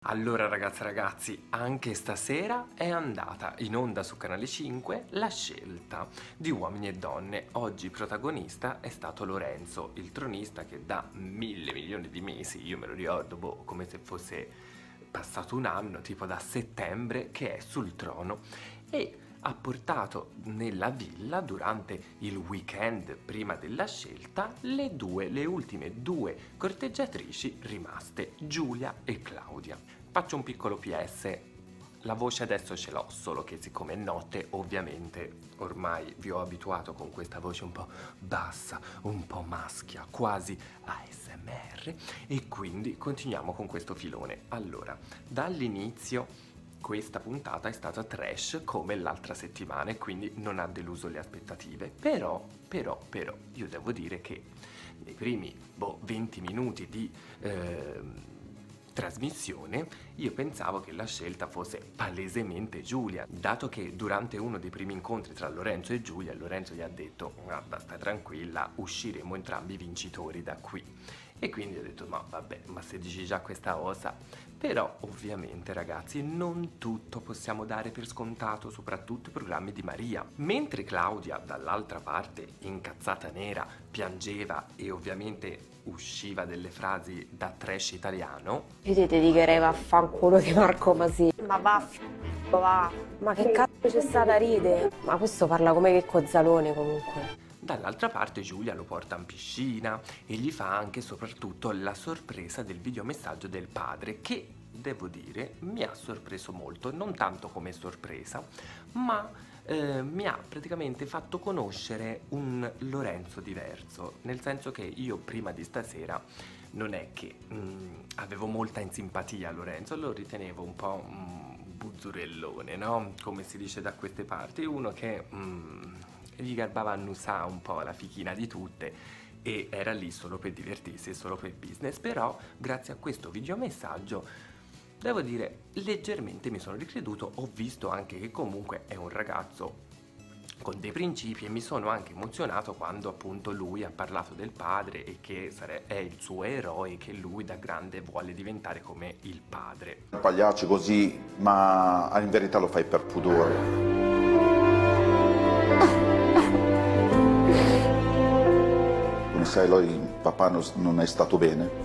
Allora ragazze e ragazzi, anche stasera è andata in onda su Canale 5 la scelta di Uomini e Donne. Oggi protagonista è stato Lorenzo, il tronista che da 1.000 milioni di mesi, io me lo ricordo come se fosse passato un anno, tipo da settembre, che è sul trono e ha portato nella villa durante il weekend prima della scelta le ultime due corteggiatrici rimaste, Giulia e Claudia. Faccio un piccolo PS, la voce adesso ce l'ho, solo che siccome è notte ovviamente ormai vi ho abituato con questa voce un po' bassa, un po' maschia, quasi ASMR, e quindi continuiamo con questo filone. Allora, dall'inizio questa puntata è stata trash come l'altra settimana e quindi non ha deluso le aspettative, però io devo dire che nei primi 20 minuti di trasmissione io pensavo che la scelta fosse palesemente Giulia, dato che durante uno dei primi incontri tra Lorenzo e Giulia Lorenzo gli ha detto guarda, stai tranquilla, usciremo entrambi vincitori da qui. E quindi ho detto no vabbè, ma se dici già questa cosa. Però ovviamente ragazzi non tutto possiamo dare per scontato, soprattutto i programmi di Maria. Mentre Claudia dall'altra parte, incazzata nera, piangeva e ovviamente usciva delle frasi da trash italiano. Io ti dedicherei vaffanculo di Marco Masini. Ma va. Ma che cazzo c'è stata ride? Ma questo parla come che Cozzalone comunque. Dall'altra parte Giulia lo porta in piscina e gli fa anche e soprattutto la sorpresa del videomessaggio del padre che, devo dire, mi ha sorpreso molto, non tanto come sorpresa, ma mi ha praticamente fatto conoscere un Lorenzo diverso, nel senso che io prima di stasera non è che avevo molta in simpatia a Lorenzo, lo ritenevo un po' un buzzurellone, no? Come si dice da queste parti, uno che gli garbava a annusare un po' la fichina di tutte e era lì solo per divertirsi, solo per business. Però grazie a questo videomessaggio devo dire leggermente mi sono ricreduto, ho visto anche che comunque è un ragazzo con dei principi e mi sono anche emozionato quando appunto lui ha parlato del padre e che è il suo eroe, che lui da grande vuole diventare come il padre. Pagliacci così, ma in verità lo fai per pudore. Come sai, il papà non è stato bene.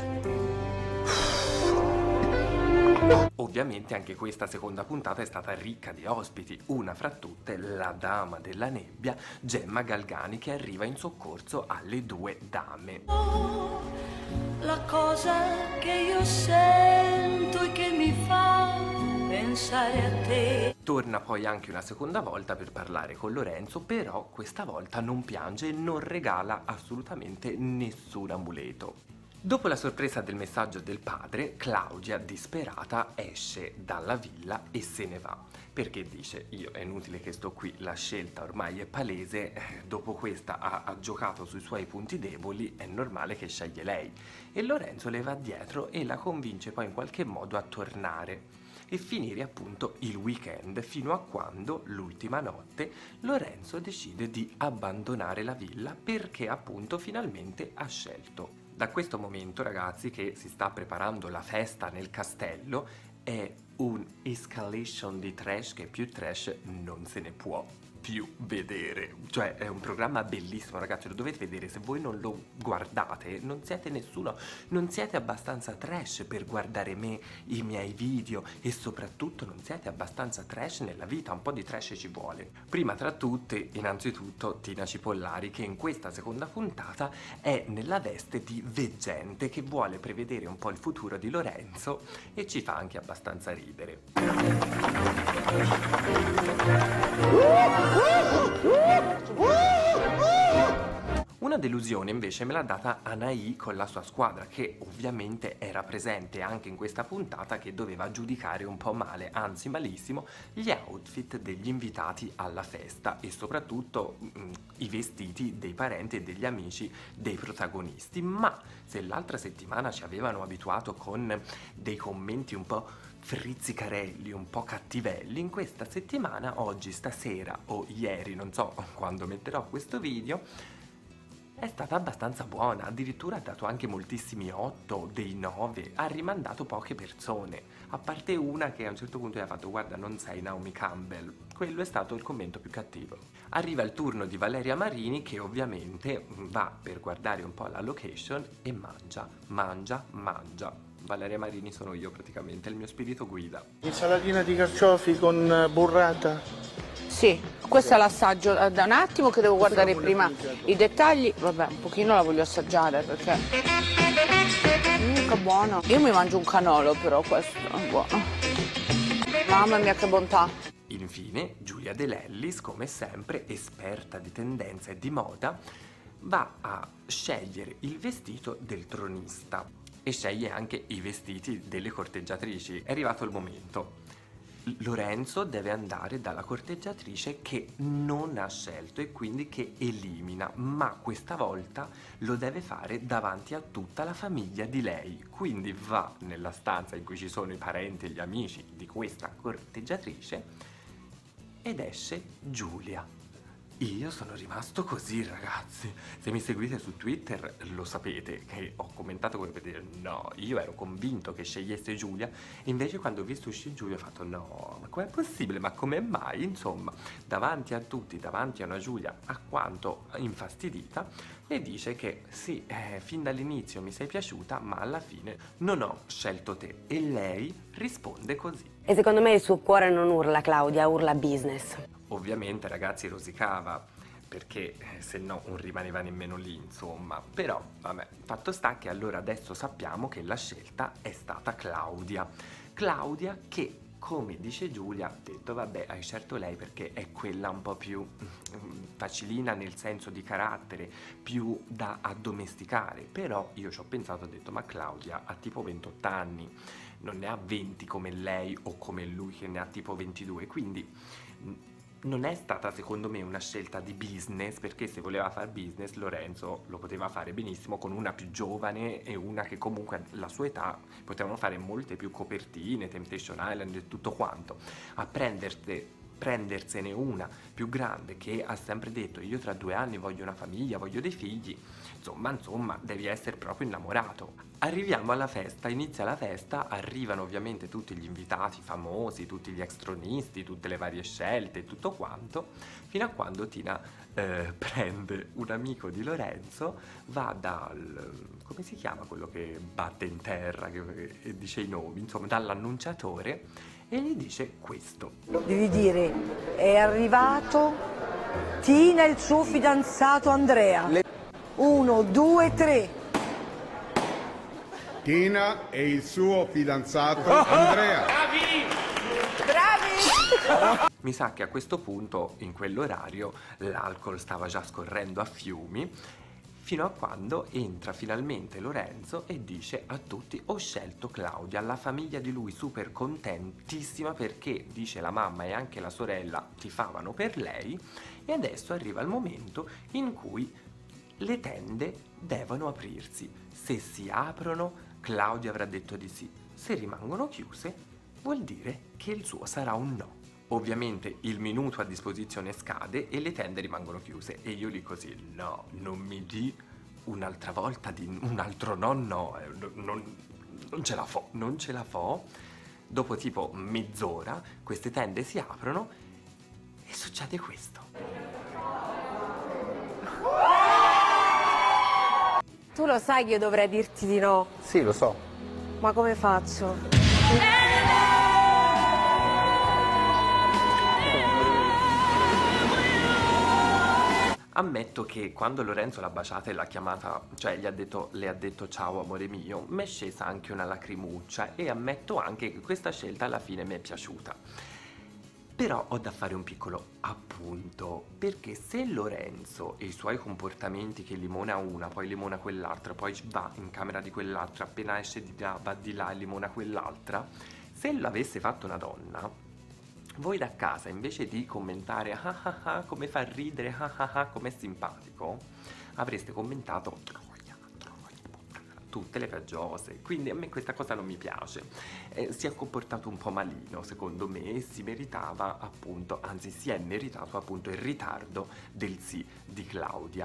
Ovviamente anche questa seconda puntata è stata ricca di ospiti, una fra tutte la dama della nebbia, Gemma Galgani, che arriva in soccorso alle due dame. La cosa che io sento e che mi fa pensare a te. Torna poi anche una seconda volta per parlare con Lorenzo, però questa volta non piange e non regala assolutamente nessun amuleto. Dopo la sorpresa del messaggio del padre, Claudia, disperata, esce dalla villa e se ne va, perché dice io è inutile che sto qui, la scelta ormai è palese, dopo questa ha giocato sui suoi punti deboli, è normale che sceglie lei. E Lorenzo le va dietro e la convince poi in qualche modo a tornare e finire appunto il weekend, fino a quando l'ultima notte Lorenzo decide di abbandonare la villa perché appunto finalmente ha scelto. Da questo momento ragazzi che si sta preparando la festa nel castello è un escalation di trash che più trash non se ne può più vedere. Cioè è un programma bellissimo ragazzi, lo dovete vedere, se voi non lo guardate non siete nessuno, non siete abbastanza trash per guardare me, i miei video e soprattutto non siete abbastanza trash nella vita, un po' di trash ci vuole. Prima tra tutte innanzitutto Tina Cipollari che in questa seconda puntata è nella veste di veggente che vuole prevedere un po' il futuro di Lorenzo e ci fa anche abbastanza ridere. Una delusione invece me l'ha data Anaì con la sua squadra, che ovviamente era presente anche in questa puntata, che doveva giudicare un po' male, anzi malissimo, gli outfit degli invitati alla festa e soprattutto i vestiti dei parenti e degli amici dei protagonisti. Ma se l'altra settimana ci avevano abituato con dei commenti un po' frizzicarelli, un po' cattivelli, in questa settimana, oggi, stasera o ieri, non so quando metterò questo video, è stata abbastanza buona, addirittura ha dato anche moltissimi 8, dei 9, ha rimandato poche persone, a parte una che a un certo punto gli ha fatto guarda non sei Naomi Campbell, quello è stato il commento più cattivo. Arriva il turno di Valeria Marini che ovviamente va per guardare un po' la location e mangia. Valeria Marini sono io praticamente, il mio spirito guida. Insalatina di carciofi con burrata? Sì, questo è l'assaggio da un attimo che devo guardare prima i dettagli. Vabbè, un pochino la voglio assaggiare perché... che buono. Io mi mangio un canolo però questo è buono. Mamma mia che bontà. Infine, Giulia De Lellis, come sempre, esperta di tendenza e di moda, va a scegliere il vestito del tronista e sceglie anche i vestiti delle corteggiatrici. È arrivato il momento. Lorenzo deve andare dalla corteggiatrice che non ha scelto e quindi che elimina, ma questa volta lo deve fare davanti a tutta la famiglia di lei. Quindi va nella stanza in cui ci sono i parenti e gli amici di questa corteggiatrice ed esce Giulia. Io sono rimasto così, ragazzi. Se mi seguite su Twitter lo sapete che ho commentato come per dire no, io ero convinto che scegliesse Giulia, invece quando ho visto uscire Giulia ho fatto no, ma com'è possibile, ma come mai? Insomma, davanti a tutti, davanti a una Giulia alquanto infastidita, le dice che sì, fin dall'inizio mi sei piaciuta, ma alla fine non ho scelto te. E lei risponde così. E secondo me il suo cuore non urla Claudia, urla business. Ovviamente ragazzi rosicava, perché se no non rimaneva nemmeno lì, insomma. Però vabbè, fatto sta che allora adesso sappiamo che la scelta è stata Claudia. Claudia che, come dice Giulia, ha detto vabbè hai scelto lei perché è quella un po' più facilina nel senso di carattere, più da addomesticare. Però io ci ho pensato, ho detto ma Claudia ha tipo 28 anni, non ne ha 20 come lei o come lui che ne ha tipo 22, quindi non è stata secondo me una scelta di business, perché se voleva fare business Lorenzo lo poteva fare benissimo con una più giovane e una che comunque alla sua età potevano fare molte più copertine, Temptation Island e tutto quanto. A prendersene una più grande che ha sempre detto io tra 2 anni voglio una famiglia, voglio dei figli, insomma devi essere proprio innamorato. Arriviamo alla festa, inizia la festa, arrivano ovviamente tutti gli invitati famosi, tutti gli extronisti, tutte le varie scelte, tutto quanto, fino a quando Tina prende un amico di Lorenzo, va come si chiama quello che batte in terra, che dice i nomi, insomma dall'annunciatore, e gli dice questo. Devi dire, è arrivato Tina e il suo fidanzato Andrea. 1, 2, 3. Tina e il suo fidanzato Andrea. Bravi! Mi sa che a questo punto, in quell'orario, l'alcol stava già scorrendo a fiumi, fino a quando entra finalmente Lorenzo e dice a tutti ho scelto Claudia. La famiglia di lui super contentissima perché, dice la mamma e anche la sorella, tifavano per lei, e adesso arriva il momento in cui le tende devono aprirsi. Se si aprono, Claudia avrà detto di sì. Se rimangono chiuse, vuol dire che il suo sarà un no. Ovviamente il minuto a disposizione scade e le tende rimangono chiuse. E io lì così, no, non mi di un'altra volta di un altro no, non ce la fo, non ce la fo. Dopo tipo mezz'ora queste tende si aprono e succede questo. Tu lo sai che io dovrei dirti di no. Sì, lo so. Ma come faccio? Ammetto che quando Lorenzo l'ha baciata e l'ha chiamata, cioè le ha detto ciao amore mio, mi è scesa anche una lacrimuccia, e ammetto anche che questa scelta alla fine mi è piaciuta. Però ho da fare un piccolo appunto, perché se Lorenzo e i suoi comportamenti, che limona una, poi limona quell'altra, poi va in camera di quell'altra, appena esce di là va di là e limona quell'altra, se l'avesse fatto una donna, voi da casa invece di commentare ah ah ah come fa ridere, ah ah ah com'è simpatico, avreste commentato tutte le peggiose. Quindi a me questa cosa non mi piace. Si è comportato un po' malino secondo me e si meritava appunto, anzi si è meritato appunto il ritardo del sì di Claudia.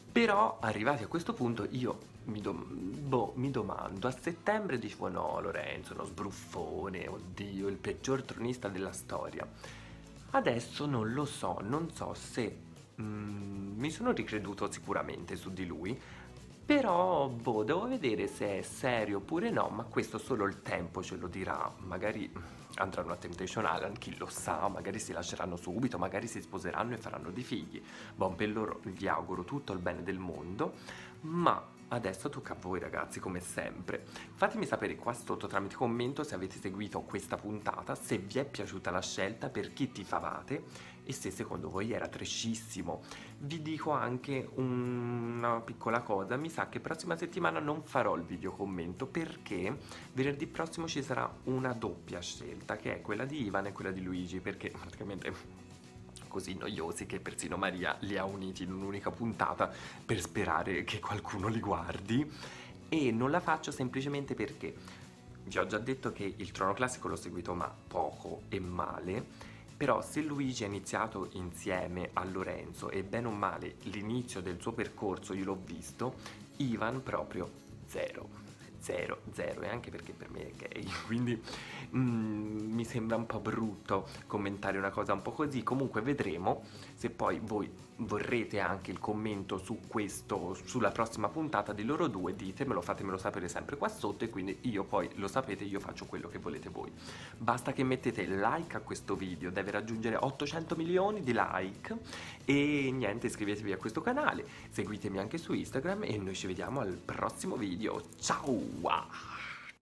Però arrivati a questo punto io mi domando, a settembre dicevo no Lorenzo, uno sbruffone, oddio, il peggior tronista della storia. Adesso non lo so, non so se mi sono ricreduto sicuramente su di lui, però boh, devo vedere se è serio oppure no, ma questo solo il tempo ce lo dirà. Magari andranno a Temptation Island, chi lo sa, magari si lasceranno subito, magari si sposeranno e faranno dei figli. Boh, per loro gli auguro tutto il bene del mondo, ma adesso tocca a voi ragazzi, come sempre. Fatemi sapere qua sotto tramite commento se avete seguito questa puntata, se vi è piaciuta la scelta, per chi tifavate e se secondo voi era trashissimo. Vi dico anche una piccola cosa, mi sa che prossima settimana non farò il video commento perché venerdì prossimo ci sarà una doppia scelta, che è quella di Ivan e quella di Luigi, perché praticamente così noiosi che persino Maria li ha uniti in un'unica puntata per sperare che qualcuno li guardi, e non la faccio semplicemente perché vi ho già detto che il Trono Classico l'ho seguito ma poco e male, però se Luigi ha iniziato insieme a Lorenzo e bene o male l'inizio del suo percorso io l'ho visto, Ivan proprio zero, e anche perché per me è gay, quindi mi sembra un po' brutto commentare una cosa un po' così. Comunque vedremo, se poi voi vorrete anche il commento su questo, sulla prossima puntata di loro due, ditemelo, fatemelo sapere sempre qua sotto, e quindi io poi, lo sapete, io faccio quello che volete voi. Basta che mettete like a questo video, deve raggiungere 800 milioni di like, e niente, iscrivetevi a questo canale, seguitemi anche su Instagram e noi ci vediamo al prossimo video. Ciao!